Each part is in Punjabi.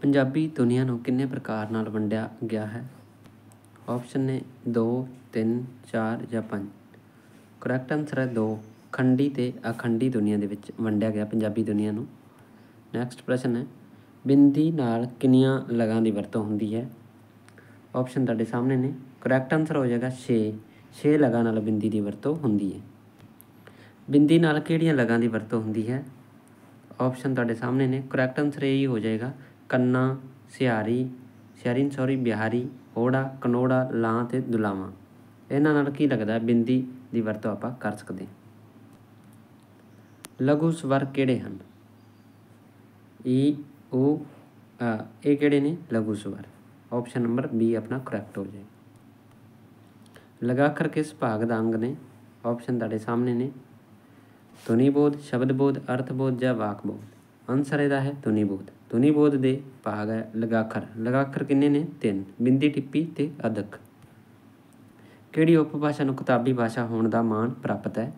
ਪੰਜਾਬੀ ਦੁਨੀਆ ਨੂੰ ਕਿੰਨੇ ਪ੍ਰਕਾਰ ਨਾਲ ਵੰਡਿਆ ਗਿਆ ਹੈ? ਆਪਸ਼ਨ ਨੇ 2, 3, 4 ਜਾਂ 5। ਕਰੈਕਟ ਆਨਸਰ ਹੈ 2। ਖੰਡੀ ਅਤੇ ਅਖੰਡੀ ਦੁਨੀਆ ਦੇ ਵਿੱਚ ਵੰਡਿਆ ਗਿਆ ਪੰਜਾਬੀ ਦੁਨੀਆ ਨੂੰ। ਨੈਕਸਟ ਪ੍ਰਸ਼ਨ ਹੈ, ਬਿੰਦੀ ਨਾਲ ਕਿੰਨੀਆਂ ਲਗਾਂ ਦੀ ਵਰਤੋਂ ਹੁੰਦੀ ਹੈ? ਆਪਸ਼ਨ ਤੁਹਾਡੇ ਸਾਹਮਣੇ ਨੇ। ਕਰੈਕਟ ਆਨਸਰ ਹੋ ਜਾਏਗਾ 6। 6 ਲਗਾਂ ਨਾਲ ਬਿੰਦੀ ਦੀ ਵਰਤੋਂ ਹੁੰਦੀ ਹੈ। ਬਿੰਦੀ ਨਾਲ ਕਿਹੜੀਆਂ ਲਗਾਂ ਦੀ ਵਰਤੋਂ ਹੁੰਦੀ ਹੈ? ਆਪਸ਼ਨ ਤੁਹਾਡੇ ਸਾਹਮਣੇ ਨੇ। ਕਰੈਕਟ ਆਨਸਰ ਇਹੀ ਹੋ ਜਾਏਗਾ ਕੰਨਾ, ਸਿਆਰੀ, ਬਿਹਾਰੀ, ਹੋੜਾ, ਕਨੋੜਾ, ਲਾਂ ਅਤੇ ਦੁਲਾਵਾਂ। ਇਹਨਾਂ ਨਾਲ ਕੀ ਲੱਗਦਾ ਬਿੰਦੀ ਦੀ ਵਰਤੋਂ ਆਪਾਂ ਕਰ ਸਕਦੇ ਹਾਂ। ਲਘੂ ਸਵਰ ਕਿਹੜੇ ਹਨ? ਈ, ਊ, ਆ। ਇਹ ਕਿਹੜੇ ਨੇ ਲਘੂ ਸਵਰ? ਆਪਸ਼ਨ ਨੰਬਰ ਬੀ ਆਪਣਾ ਕਰੈਕਟ ਹੋ ਜਾਏ। ਲਗਾਖਰ ਕਿਸ ਭਾਗ ਦਾ ਅੰਗ ਨੇ? ਆਪਸ਼ਨ ਤੁਹਾਡੇ ਸਾਹਮਣੇ ਨੇ। ਧੁਨੀ ਬੋਧ, ਸ਼ਬਦ ਬੋਧ, ਅਰਥ ਬੋਧ ਜਾਂ ਵਾਕ ਬੋਧ। ਆਨਸਰ ਇਹਦਾ ਹੈ ਧੁਨੀ ਬੋਧ। ਧੁਨੀ ਬੋਧ ਦੇ ਭਾਗ ਹੈ ਲਗਾਖਰ। ਲਗਾਖਰ ਕਿੰਨੇ ਨੇ? 3। ਬਿੰਦੀ, ਟਿੱਪੀ ਅਤੇ ਅਦਕ। ਕਿਹੜੀ ਉਪਭਾਸ਼ਾ ਨੂੰ ਕਿਤਾਬੀ ਭਾਸ਼ਾ ਹੋਣ ਦਾ ਮਾਣ ਪ੍ਰਾਪਤ ਹੈ?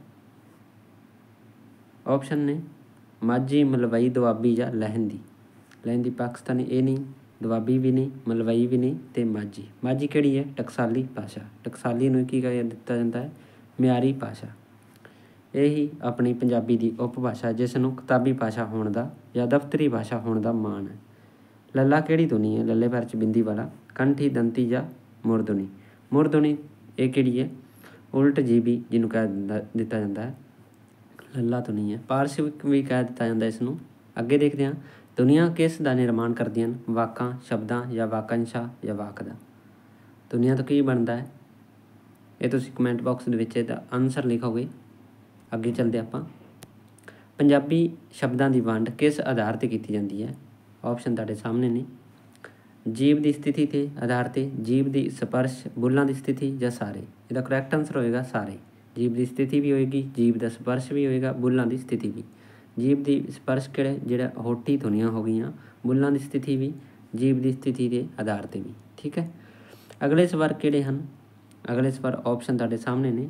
ਆਪਸ਼ਨ ਨੇ ਮਾਝੀ, ਮਲਵਈ, ਦੁਆਬੀ ਜਾਂ ਲਹਿੰਦੀ। ਲਹਿੰਦੀ ਪਾਕਿਸਤਾਨੀ ਇਹ ਨਹੀਂ, ਦੁਆਬੀ ਵੀ ਨਹੀਂ, ਮਲਵਈ ਵੀ ਨਹੀਂ ਅਤੇ ਮਾਝੀ। ਮਾਝੀ ਕਿਹੜੀ ਹੈ? ਟਕਸਾਲੀ ਭਾਸ਼ਾ। ਟਕਸਾਲੀ ਨੂੰ ਕੀ ਕਹਿ ਦਿੱਤਾ ਜਾਂਦਾ ਹੈ? ਮਿਆਰੀ ਭਾਸ਼ਾ। ਇਹੀ ਆਪਣੀ ਪੰਜਾਬੀ ਦੀ ਉਪਭਾਸ਼ਾ ਜਿਸ ਨੂੰ ਕਿਤਾਬੀ ਭਾਸ਼ਾ ਹੋਣ ਦਾ ਜਾਂ ਦਫ਼ਤਰੀ ਭਾਸ਼ਾ ਹੋਣ ਦਾ ਮਾਣ ਹੈ। ਲੱਲਾ ਕਿਹੜੀ ਧੁਨੀ ਹੈ? ਲੱਲੇ ਪੈਰ 'ਚ ਬਿੰਦੀ ਵਾਲਾ। ਕੰਠੀ, ਦੰਤੀ ਜਾਂ ਮੁਰਧੁਨੀ। ਮੁਰਧੁਨੀ ਇਹ ਕਿਹੜੀ ਹੈ? ਉਲਟ ਜੀਬੀ ਜਿਹਨੂੰ ਕਹਿ ਦਿੱਤਾ ਜਾਂਦਾ ਹੈ, ਲੱਲਾ ਧੁਨੀ ਹੈ। ਪਾਰਸ਼ਵਿਕ ਵੀ ਕਹਿ ਦਿੱਤਾ ਜਾਂਦਾ ਇਸ ਨੂੰ। ਅੱਗੇ ਦੇਖਦੇ ਹਾਂ, ਧੁਨੀਆਂ ਕਿਸ ਦਾ ਨਿਰਮਾਣ ਕਰਦੀਆਂ ਹਨ? ਵਾਕਾਂ, ਸ਼ਬਦਾਂ ਜਾਂ ਵਾਕੰਸ਼ਾਂ ਜਾਂ ਵਾਕ ਦਾ। ਧੁਨੀਆਂ ਤੋਂ ਕੀ ਬਣਦਾ ਹੈ? ਇਹ ਤੁਸੀਂ ਕਮੈਂਟ ਬਾਕਸ ਦੇ ਵਿੱਚ ਇਹਦਾ ਆਨਸਰ ਲਿਖੋਗੇ। ਅੱਗੇ ਚੱਲਦੇ ਆਪਾਂ। ਪੰਜਾਬੀ ਸ਼ਬਦਾਂ ਦੀ ਵੰਡ ਕਿਸ ਆਧਾਰ 'ਤੇ ਕੀਤੀ ਜਾਂਦੀ ਹੈ? ਆਪਸ਼ਨ ਤੁਹਾਡੇ ਸਾਹਮਣੇ ਨੇ। ਜੀਭ ਦੀ ਸਥਿਤੀ 'ਤੇ ਆਧਾਰ 'ਤੇ, ਜੀਭ ਦੀ ਸਪਰਸ਼, ਬੁੱਲਾਂ ਦੀ ਸਥਿਤੀ ਜਾਂ ਸਾਰੇ। ਇਹਦਾ ਕਰੈਕਟ ਆਨਸਰ ਹੋਏਗਾ ਸਾਰੇ। ਜੀਭ ਦੀ ਸਥਿਤੀ ਵੀ ਹੋਏਗੀ, ਜੀਭ ਦਾ ਸਪਰਸ਼ ਵੀ ਹੋਏਗਾ, ਬੁੱਲਾਂ ਦੀ ਸਥਿਤੀ ਵੀ। ਜੀਭ ਦੀ ਸਪਰਸ਼ ਜਿਹੜਾ ਹੋਠੀ ਧੁਨੀਆਂ ਹੋ ਗਈਆਂ, ਬੁੱਲਾਂ ਦੀ ਸਥਿਤੀ ਵੀ, ਜੀਭ ਦੀ ਸਥਿਤੀ ਦੇ ਆਧਾਰ 'ਤੇ ਵੀ। ਠੀਕ ਹੈ। ਅਗਲੇ ਸਵਰ ਕਿਹੜੇ ਹਨ? ਅਗਲੇ ਸਵਰ ਆਪਸ਼ਨ ਤੁਹਾਡੇ ਸਾਹਮਣੇ ਨੇ।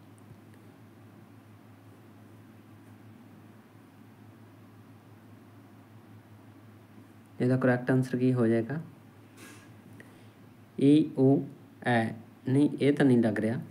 ਇਹਦਾ ਕਰੈਕਟ ਆਨਸਰ ਕੀ ਹੋ ਜਾਏਗਾ? ਈ, ਊ, ਐ। ਨਹੀਂ, ਇਹ ਤਾਂ ਨਹੀਂ ਲੱਗ ਰਿਹਾ।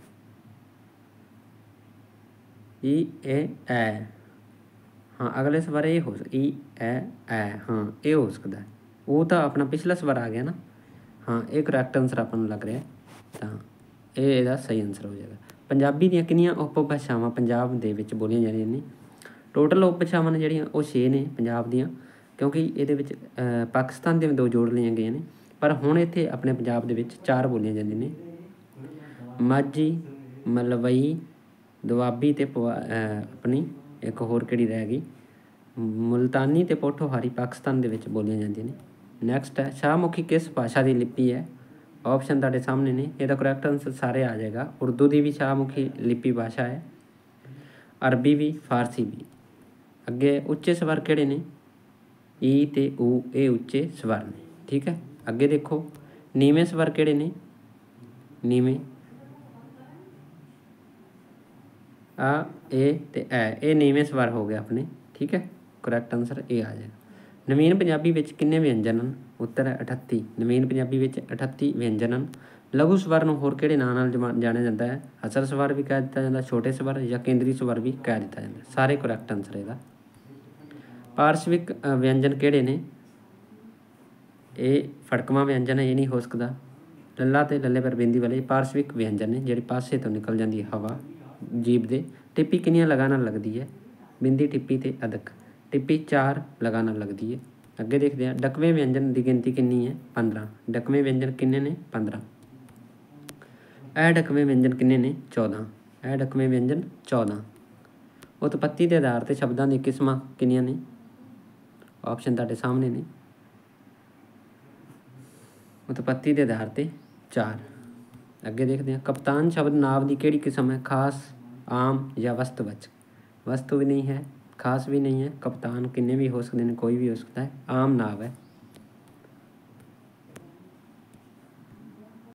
ਈ, ਏ, ਐ। ਹਾਂ, ਅਗਲੇ ਸਵਰ ਇਹ ਹੋ ਈ, ਐ, ਹਾਂ ਇਹ ਹੋ ਸਕਦਾ। ਉਹ ਤਾਂ ਆਪਣਾ ਪਿਛਲਾ ਸਵਰ ਆ ਗਿਆ ਨਾ। ਹਾਂ, ਇਹ ਕਰੈਕਟ ਆਨਸਰ ਆਪਾਂ ਨੂੰ ਲੱਗ ਰਿਹਾ, ਤਾਂ ਇਹ ਇਹਦਾ ਸਹੀ ਆਨਸਰ ਹੋ ਜਾਏਗਾ। ਪੰਜਾਬੀ ਦੀਆਂ ਕਿੰਨੀਆਂ ਉਪਭਾਸ਼ਾਵਾਂ ਪੰਜਾਬ ਦੇ ਵਿੱਚ ਬੋਲੀਆਂ ਜਾਂਦੀਆਂ ਨੇ? ਟੋਟਲ ਉਪਭਾਸ਼ਾਵਾਂ ਨੇ ਜਿਹੜੀਆਂ ਉਹ 6 ਨੇ ਪੰਜਾਬ ਦੀਆਂ, ਕਿਉਂਕਿ ਇਹਦੇ ਵਿੱਚ ਪਾਕਿਸਤਾਨ ਦੀਆਂ 2 ਜੋੜ ਲਈਆਂ ਗਈਆਂ ਨੇ। ਪਰ ਹੁਣ ਇੱਥੇ ਆਪਣੇ ਪੰਜਾਬ ਦੇ ਵਿੱਚ 4 ਬੋਲੀਆਂ ਜਾਂਦੀਆਂ ਨੇ। ਮਾਝੀ, ਮਲਵਈ, ਦੁਆਬੀ ਅਤੇ ਆਪਣੀ ਇੱਕ ਹੋਰ ਕਿਹੜੀ ਰਹਿ ਗਈ, ਮੁਲਤਾਨੀ ਅਤੇ ਪੋਠੋਹਾਰੀ ਪਾਕਿਸਤਾਨ ਦੇ ਵਿੱਚ ਬੋਲੀਆਂ ਜਾਂਦੀਆਂ ਨੇ। ਨੈਕਸਟ ਹੈ, ਸ਼ਾਹਮੁਖੀ ਕਿਸ ਭਾਸ਼ਾ ਦੀ ਲਿਪੀ ਹੈ? ਆਪਸ਼ਨ ਤੁਹਾਡੇ ਸਾਹਮਣੇ ਨੇ। ਇਹਦਾ ਕਰੈਕਟ ਆਨਸਰ ਸਾਰੇ ਆ ਜਾਏਗਾ। ਉਰਦੂ ਦੀ ਵੀ ਸ਼ਾਹਮੁਖੀ ਲਿਪੀ ਭਾਸ਼ਾ ਹੈ, ਅਰਬੀ ਵੀ, ਫਾਰਸੀ ਵੀ। ਅੱਗੇ ਉੱਚੇ ਸਵਰ ਕਿਹੜੇ ਨੇ? ਈ ਅਤੇ ਊ, ਇਹ ਉੱਚੇ ਸਵਰ ਨੇ। ਠੀਕ ਹੈ। ਅੱਗੇ ਦੇਖੋ, ਨੀਵੇਂ ਸਵਰ ਕਿਹੜੇ ਨੇ? ਨੀਵੇਂ ਆ, ਏ ਅਤੇ ਐ, ਇਹ ਨੀਵੇਂ ਸਵਰ ਹੋ ਗਏ ਆਪਣੇ। ਠੀਕ ਹੈ। ਕਰੈਕਟ ਆਨਸਰ ਇਹ ਆ ਜਾਏਗਾ। ਨਵੀਨ ਪੰਜਾਬੀ ਵਿੱਚ ਕਿੰਨੇ ਵਿਅੰਜਨ ਹਨ? ਉੱਤਰ ਹੈ 38। ਨਵੀਨ ਪੰਜਾਬੀ ਵਿੱਚ 38 ਵਿਅੰਜਨ ਹਨ। ਲਘੂ ਸਵਰ ਨੂੰ ਹੋਰ ਕਿਹੜੇ ਨਾਂ ਨਾਲ ਜਾਣਿਆ ਜਾਂਦਾ ਹੈ? ਅਸਲ ਸਵਰ ਵੀ ਕਹਿ ਦਿੱਤਾ ਜਾਂਦਾ, ਛੋਟੇ ਸਵਰ ਜਾਂ ਕੇਂਦਰੀ ਸਵਰ ਵੀ ਕਹਿ ਦਿੱਤਾ ਜਾਂਦਾ। ਸਾਰੇ ਕਰੈਕਟ ਆਨਸਰ ਇਹਦਾ। ਪਾਰਸ਼ਵਿਕ ਵਿਅੰਜਨ ਕਿਹੜੇ ਨੇ? ਇਹ ਫੜਕਵਾਂ ਵਿਅੰਜਨ ਹੈ, ਇਹ ਨਹੀਂ ਹੋ ਸਕਦਾ। ਲੱਲਾ ਅਤੇ ਲੱਲੇ ਪਰ ਬਿੰਦੀ ਵਾਲੇ ਪਾਰਸ਼ਵਿਕ ਵਿਅੰਜਨ ਨੇ, ਜਿਹੜੀ ਪਾਸੇ ਤੋਂ ਨਿਕਲ ਜਾਂਦੀ ਹਵਾ ਜੀਭ ਦੇ। ਟਿੱਪੀ ਕਿੰਨੀਆਂ ਲਗਾਂ ਨਾਲ ਲੱਗਦੀ ਹੈ? ਬਿੰਦੀ, ਟਿੱਪੀ ਅਤੇ ਅਦਕ। ਟਿੱਪੀ 4 ਲਗਾਂ ਨਾਲ ਲੱਗਦੀ ਹੈ। ਅੱਗੇ ਦੇਖਦੇ ਹਾਂ, ਡਕਵੇਂ ਵਿਅੰਜਨ ਦੀ ਗਿਣਤੀ ਕਿੰਨੀ ਹੈ? 15। ਡਕਵੇਂ ਵਿਅੰਜਨ ਕਿੰਨੇ ਨੇ? 15। ਅਢਕਵੇਂ ਵਿਅੰਜਨ ਕਿੰਨੇ ਨੇ? 14। ਅਢਕਵੇਂ ਵਿਅੰਜਨ 14। ਉਤਪੱਤੀ ਦੇ ਆਧਾਰ 'ਤੇ ਸ਼ਬਦਾਂ ਦੀਆਂ ਕਿਸਮਾਂ ਕਿੰਨੀਆਂ ਨੇ? ਆਪਸ਼ਨ ਤੁਹਾਡੇ ਸਾਹਮਣੇ ਨੇ। ਉਤਪੱਤੀ ਦੇ ਆਧਾਰ 'ਤੇ 4। ਅੱਗੇ ਦੇਖਦੇ ਹਾਂ, ਕਪਤਾਨ ਸ਼ਬਦ ਨਾਂਵ ਦੀ ਕਿਹੜੀ ਕਿਸਮ ਹੈ? ਖਾਸ, ਆਮ ਜਾਂ ਵਸਤੂਵਾਚਕ। ਵਸਤੂ ਵੀ ਨਹੀਂ ਹੈ, ਖਾਸ ਵੀ ਨਹੀਂ ਹੈ। ਕਪਤਾਨ ਕਿੰਨੇ ਵੀ ਹੋ ਸਕਦੇ ਨੇ, ਕੋਈ ਵੀ ਹੋ ਸਕਦਾ ਹੈ। ਆਮ ਨਾਂਵ ਹੈ।